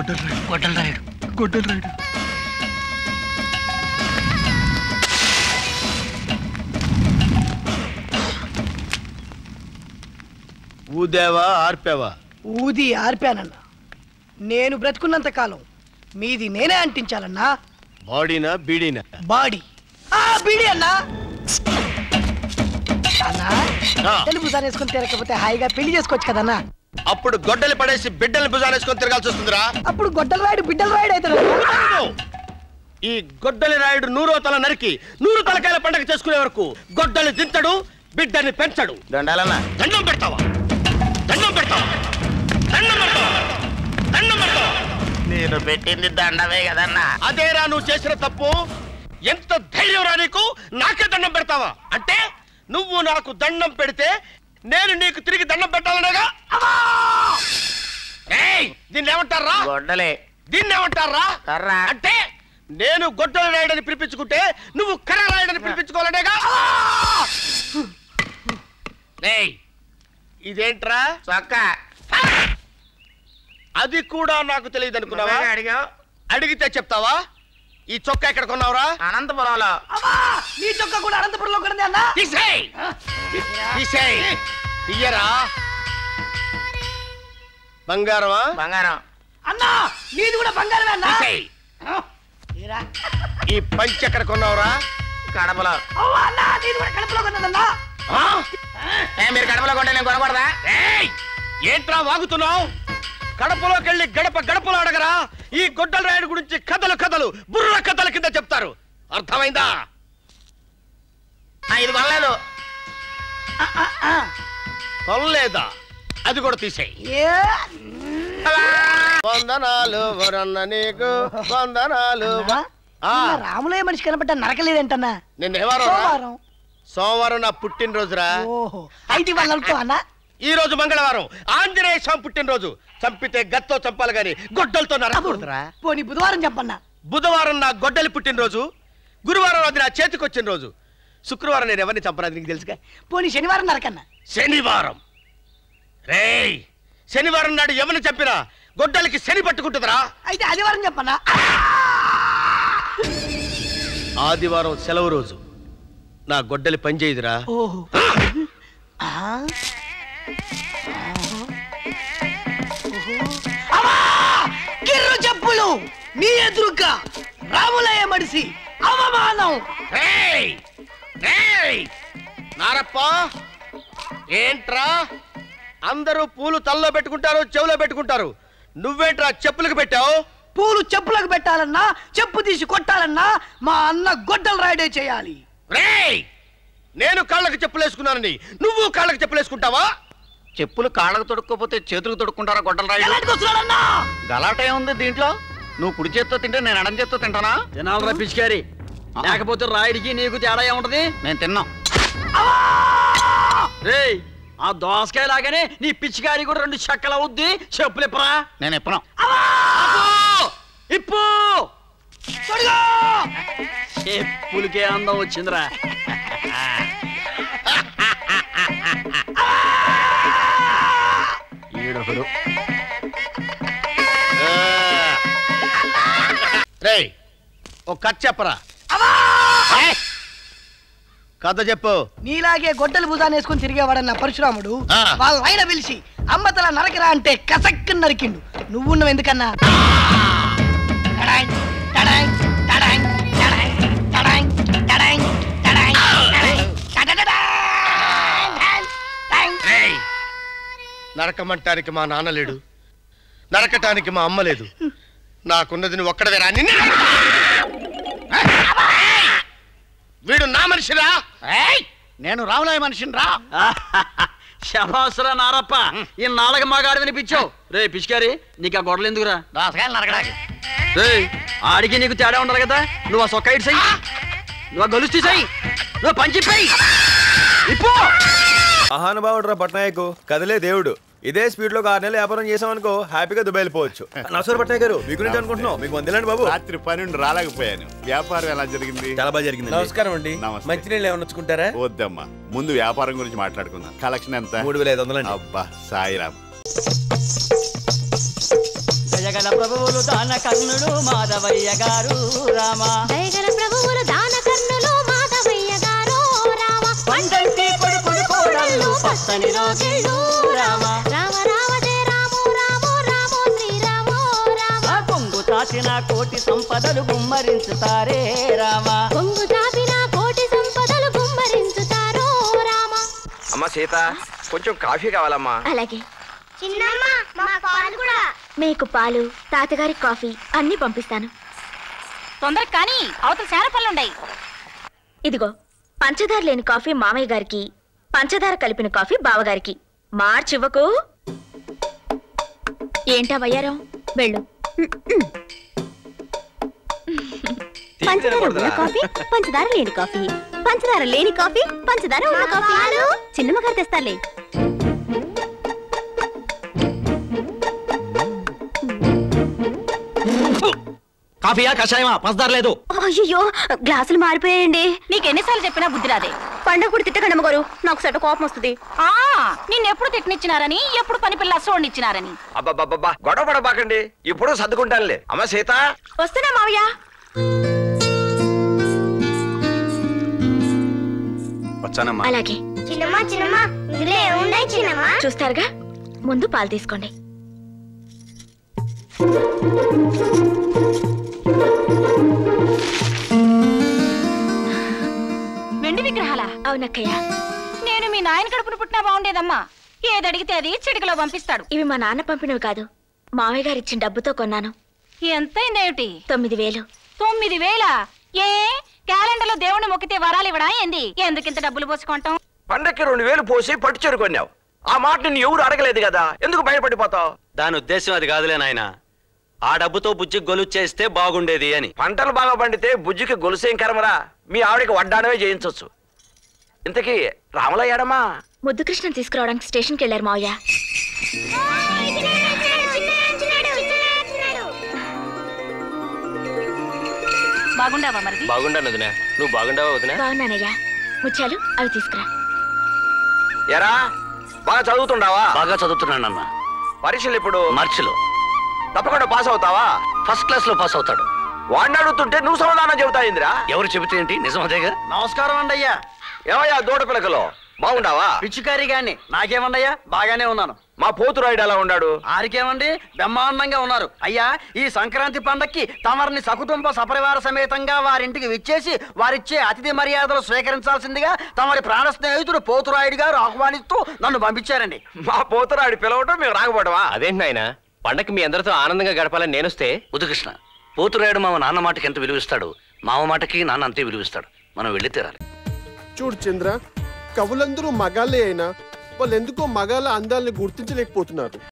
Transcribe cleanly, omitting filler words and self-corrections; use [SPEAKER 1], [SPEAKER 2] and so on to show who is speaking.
[SPEAKER 1] గొడ్డల రాయుడు.
[SPEAKER 2] ఊదేవా ఆర్పేవా?
[SPEAKER 1] ఊది ఆర్పానన్నా. నేను బ్రతుకున్నంత కాలం మీది నేనే అంటించాలన్నా.
[SPEAKER 2] బాడీనా బీడీనా?
[SPEAKER 1] బాడీ. బీడీ అన్నా. అన్నా తెలుగు భుజాన్ని వేసుకొని తిరగకపోతే హాయిగా పెళ్లి చేసుకోవచ్చు కదన్నా.
[SPEAKER 2] అప్పుడు గొడ్డలి పడేసి బిడ్డల్ని భుజాన్ని వేసుకొని తిరగాల్సి వస్తుందిరా.
[SPEAKER 1] అప్పుడు గొడ్డల రాయుడు బిడ్డల రాయుడు అవుతాడు.
[SPEAKER 2] ఈ గొడ్డలి రాయుడు 100వ తల నరికి 100 తలకాయల పండగ చేసుకునే వరకు గొడ్డలి దించడు, బిడ్డని పెంచడు. దండం పెడతావా? దండం పెడతావా? దండం పెడతావా? దండం పెడతావా?
[SPEAKER 3] నేను పెట్టింది దండమే కదన్నా.
[SPEAKER 2] అదేరా నువ్వు చేసిన తప్పు. ఎంత ధైర్యం రా నీకు? నాకే దండం పెడతావా? అంటే నువ్వు నాకు దండం పెడితే నేను నీకు తిరిగి దండం పెట్టాలనేగా? దీన్ని ఏమంటారా?
[SPEAKER 3] గొడ్డలే.
[SPEAKER 2] దీన్ని ఏమంటారా?
[SPEAKER 3] కర్ర.
[SPEAKER 2] అంటే నేను గొడ్డల రాయుడని పిలిపించుకుంటే నువ్వు కర్ర రాయుడని పిలిపించుకోవాలనేగా? ఇదేంట్రా?
[SPEAKER 3] చొక్క.
[SPEAKER 2] అది కూడా నాకు తెలియదు అనుకున్నావా?
[SPEAKER 3] అడిగావు.
[SPEAKER 2] అడిగితే చెప్తావా? ఈ చొక్కా ఎక్కడ కొన్నావురా?
[SPEAKER 3] అనంతపురంలో.
[SPEAKER 1] నీ చొక్కా కూడా అనంతపురంలో కొన్నది అన్నా.
[SPEAKER 2] తీయరా. బంగారమా?
[SPEAKER 3] బంగారం.
[SPEAKER 1] అన్నా నీది కూడా బంగారమే అన్నా.
[SPEAKER 2] ఈ పంచి ఎక్కడ కొన్నావురా?
[SPEAKER 3] కడపలో.
[SPEAKER 1] అన్నా నీది కూడా కడపలో కొన్నదన్నా.
[SPEAKER 3] మీరు కడపలో కొంటే నేను కొనకూడదా?
[SPEAKER 2] ఏంట్రా వాగుతున్నావు? కడపలోకి వెళ్ళి గడప గడపలో అడగరా. ఈ గొడ్డల రాయుడు గురించి కథలు బుర్ర కథల కింద చెప్తారు. అర్థమైందా?
[SPEAKER 3] ఇది కొనలేదు.
[SPEAKER 2] కొనలేదా? అది కూడా తీసేయి. వందనాలు వరన్న నీకు వందనాలు.
[SPEAKER 1] రాములయ్య మనిషి కనపడ్డా నరకలేదంటన్నా.
[SPEAKER 2] నిన్న సోమవారం నా పుట్టినరోజురా.
[SPEAKER 1] ఓహో అయితే వాళ్ళతో అన్నా.
[SPEAKER 2] ఈ రోజు మంగళవారం ఆంజనేయ స్వామి పుట్టినరోజు. చంపితే గత్తో చంపాలి గాని గొడ్డలతో నరకూడదురా.
[SPEAKER 1] పోనీ బుధవారం చెప్పన్నా.
[SPEAKER 2] బుధవారం నా గొడ్డలి పుట్టినరోజు. గురువారం అది నా చేతికి వచ్చిన రోజు. శుక్రవారం నేను ఎవరిని చంపరాదు నీకు తెలుసుగా.
[SPEAKER 1] పోనీ శనివారం నరకన్నా.
[SPEAKER 2] శనివారం రేయ్, శనివారం నాడు ఎవరిని చంపినా గొడ్డలికి శని పట్టుకుంటుందిరా.
[SPEAKER 1] అయితే ఆదివారం చెప్పన్నా.
[SPEAKER 2] ఆదివారం సెలవు రోజు. నా గొడ్డలి పనిచేయదురా.
[SPEAKER 1] ఓహో కిర్రు చెప్పులు మీ ఎదురుగా రాములయ్య మడిసి అవమానం.
[SPEAKER 2] నారప్ప ఏంట్రా? అందరూ పూలు తల్లో పెట్టుకుంటారు, చెవులో పెట్టుకుంటారు. నువ్వేంట్రా చెప్పులకు పెట్టావు?
[SPEAKER 1] పూలు చెప్పులకు పెట్టాలన్నా, చెప్పు తీసి కొట్టాలన్నా మా అన్న గొడ్డల రాయుడే చేయాలి.
[SPEAKER 2] నేను కాళ్ళకి చెప్పులేసుకున్నానని నువ్వు కాళ్ళకి చెప్పులేసుకుంటావా?
[SPEAKER 3] చెప్పులు కాళ్ళకు తొడుక్కోపోతే చేతులకు తొడుక్కుంటారా గొడ్డల రాయుడు? గలాట ఏముంది దీంట్లో? నువ్వు కుడి చేత్తో తింటే నేను ఎడం చేత్తో తింటానా?
[SPEAKER 4] తినాలరా పిచ్చికారి. లేకపోతే రాయుడికి నీకు తేడా ఏముంటది?
[SPEAKER 3] నేను తిన్నాం.
[SPEAKER 4] రేయ్ ఆ దోసకాయ లాగానే నీ పిచ్చికారి కూడా 2 చెక్కలు అవుద్ది. చెప్పులు ఇప్పరా.
[SPEAKER 3] నేను ఇప్పను.
[SPEAKER 4] ఇప్పు. చెప్పులకే అందం వచ్చిందిరా. ఈడొకడు.
[SPEAKER 2] రేయ్ ఓ కథ చెప్పరా. కథ చెప్పు.
[SPEAKER 1] నీలాగే గొడ్డలు భుజాన్ని వేసుకుని తిరిగేవాడన్న పరశురాముడు వాళ్ళ ఆయన పిలిచి అమ్మతల నరకరా అంటే కసక్కు నరికిండు. నువ్వున్నావు ఎందుకన్నా?
[SPEAKER 2] నరకమంటానికి మా నాన్న లేడు, నరకటానికి మా అమ్మ లేదు. నాకున్నది నువ్వు ఒక్కడవేరా. వీడు నా మనిషిరా.
[SPEAKER 3] నేను రాములయ్య మనిషిని రా.
[SPEAKER 4] శభాసురా నారప్ప. ఈ నాలుగు మగాడు వినిపించావు. రే పిచ్చికారి నీకు ఆ గొడవలు ఎందుకురా?
[SPEAKER 3] దోసకాయలు నరకడానికి.
[SPEAKER 4] ఆడికి నీకు తేడా ఉండదు కదా. నువ్వు ఆ సొక్క ఇటు సై, నువ్వు ఆ గొలుసు తీసాయి, నువ్వు పంచిపోయి ఇప్పు.
[SPEAKER 5] మహానుభావుడు రా పట్నాయకు, కదలే దేవుడు. ఇదే స్పీడ్ లో 6 నెలలు వ్యాపారం చేసామనుకో హ్యాపీగా దుబాయ్ వెళ్ళిపోవచ్చు. నమస్కారం పట్నాయక్ గారు, మీ గురించి అనుకుంటున్నాం. మీకు వందేలండి బాబు.
[SPEAKER 6] రాత్రి 12 రాలేకపోయాను. వ్యాపారం ఎలా జరిగింది?
[SPEAKER 5] చాలా బాగా జరిగింది. నమస్కారం అండి. మంచినీళ్ళు ఏమన్నా వచ్చుకుంటారా?
[SPEAKER 6] వద్దమ్మా, ముందు వ్యాపారం గురించి మాట్లాడుకుందాం. కలెక్షన్ ఎంత?
[SPEAKER 5] 3500.
[SPEAKER 6] అబ్బా సాయిరామ్.
[SPEAKER 7] దయగల ప్రభువులు దాన కర్ణుడు మాధవయ్య గారు రామ
[SPEAKER 8] దయగల ప్రభువులు దాన కర్ణులు మాధవయ్య గారు రామ
[SPEAKER 7] పండంటి కొడుకుడు కోడళ్ళు పచ్చని రోజులు రామ
[SPEAKER 8] రామ రామ జయ రాము రాము రాము శ్రీరాము రామ
[SPEAKER 7] కొంగు తాచిన కోటి సంపదలు గుమ్మరించుతారే రామ
[SPEAKER 8] కొంగు చాపిన కోటి సంపదలు గుమ్మరించుతారు రామ
[SPEAKER 2] అమ్మ సీత కొంచెం కాఫీ కావాలమ్మా.
[SPEAKER 8] అలాగే చిన్నమ్మ మా పాలు కూడా. మీకు పాలు తాతగారి కాఫీ అన్ని పంపిస్తాను.
[SPEAKER 9] తొందరగా కానీ అవతల చాలా పనులున్నాయి.
[SPEAKER 8] ఇదిగో పంచదార లేని కాఫీ మామయ్య గారికి, పంచదార కలిపిన కాఫీ బావగారికి. మార్చివ్వకు. ఏంటా వయ్యారం? వెళ్ళు. పంచదార ఉన్న కాఫీ, పంచదార లేని కాఫీ, పంచదార లేని కాఫీ, పంచదార ఉన్న కాఫీ. చిన్నమ్మ గారు తెస్తాలే.
[SPEAKER 4] కాఫీయా కషాయమా పంచదార లేదు.
[SPEAKER 8] అయ్యో గ్లాసులు మారిపోయాయండి.
[SPEAKER 9] నీకెన్నిసార్లు చెప్పినా బుద్ధి రాదే.
[SPEAKER 8] పండగ కూడా తిట్టకండి అమ్మగారు, నాకు సెట కోపం వస్తుంది.
[SPEAKER 9] నిన్నెప్పుడు తిట్టనిచ్చినారని, ఎప్పుడు పని పిల్ల అసోడినిచ్చినారని.
[SPEAKER 2] అబ్బబ్బబ్బా గొడవ పడబాకండి, ఇప్పుడు సర్దుకుంటానులే. అమ్మ సీత
[SPEAKER 8] వస్తున్నా మావయ్య.
[SPEAKER 3] వచ్చానమ్మా.
[SPEAKER 8] అలాగే. చూస్తారుగా, ముందు పాలు తీసుకోండి.
[SPEAKER 9] వెండి విగ్రహాలా?
[SPEAKER 8] అవునక్కయ్య.
[SPEAKER 9] నేను మీ నాయన కడుపును పుట్టినా బాగుండేదమ్మా. ఏదడిగితే అది చిటికలో పంపిస్తాడు.
[SPEAKER 8] ఇవి మా నాన్న పంపినవి కాదు, మావయ్య గారు ఇచ్చిన డబ్బుతో కొన్నాను.
[SPEAKER 9] ఎంతైందేమిటి?
[SPEAKER 8] 9,000.
[SPEAKER 9] 9,000? ఏ క్యాలెండర్ లో దేవుణ్ణి మొక్కితే వరాలు ఇవ్వడా ఏంది? ఎందుకింత డబ్బులు పోసుకుంటాం?
[SPEAKER 2] పండక్కి 2,000 పోసి పట్టు చీర కొన్నావు. ఆ మాట నిన్ను ఎవరు అడగలేదు కదా, ఎందుకు భయపడిపోతావు?
[SPEAKER 4] దాని ఉద్దేశం అది కాదులే నాయన. ఆ డబ్బుతో బుజ్జికి గొలుసు చేస్తే బాగుండేది అని.
[SPEAKER 2] పంటలు బాగా పండితే బుజ్జికి గొలుసేం కరమరా? మీ ఆవిడకి వడ్డానమే చేయించవచ్చు. ఇంతకీ రామలయ్యాడమ్మా?
[SPEAKER 8] ముద్దు కృష్ణని తీసుకురావడానికి స్టేషన్కి వెళ్ళారు మావయ్య.
[SPEAKER 9] బాగుండావా మరి?
[SPEAKER 2] బాగుండాను వదినా. నువ్వు బాగుండావా వదినా?
[SPEAKER 8] బాగున్నానయ్యా. ముత్యాలు అవి తీసుకురా.
[SPEAKER 2] ఎరా బాగా చదువుతుండావా?
[SPEAKER 3] బాగా చదువుతున్నానన్నా.
[SPEAKER 2] పరీక్షలు ఇప్పుడు
[SPEAKER 3] మార్చిలో.
[SPEAKER 2] తప్పకుండా పాస్ అవుతావా?
[SPEAKER 3] ఫస్ట్ క్లాస్ లో పాస్ అవుతాడు.
[SPEAKER 2] వాడిని అడుగుతుంటే నువ్వు సమాధానం చెబుతా ఇందిరా.
[SPEAKER 3] ఎవరు చెబితే ఏంటి, నిజమదేగా.
[SPEAKER 7] నమస్కారం అండి అయ్యా.
[SPEAKER 2] ఏమయ్యా దూడ పిలకలో బాగుండావా?
[SPEAKER 7] పిచ్చుకారి గాని నాకేమండయ్యా, బాగానే ఉన్నాను.
[SPEAKER 2] మా పోతురాయుడు ఎలా ఉన్నాడు?
[SPEAKER 7] ఆరికేమండి బ్రహ్మాండంగా ఉన్నారు. అయ్యా ఈ సంక్రాంతి పండక్కి తమరిని సకుటుంబ సపరివార సమేతంగా వారింటికి విచ్చేసి వారిచ్చే అతిథి మర్యాదలు స్వీకరించాల్సిందిగా తమరి ప్రాణ స్నేహితుడు పోతురాయుడు గారు ఆహ్వానిస్తూ నన్ను పంపించారండి.
[SPEAKER 2] మా పోతురాయుడు పిలవటం మేము రాకపోవడమా?
[SPEAKER 4] అదేంటి నాయన, పండక్కి మీ అందరితో ఆనందంగా గడపాలని నేనొస్తే.
[SPEAKER 3] ఉదకృష్ణ, పోతురాయుడు మామ నాన్న మాటకి ఎంత విలువిస్తాడు, మామ మాటకి నాన్న అంతే విలువిస్తాడు. మనం వెళ్ళి తీరాలి.
[SPEAKER 10] చూడు చంద్ర, కవులందరూ మగాళ్ళే అయినా వాళ్ళెందుకో మగాళ్ళ అందాలని గుర్తించలేకపోతున్నారు.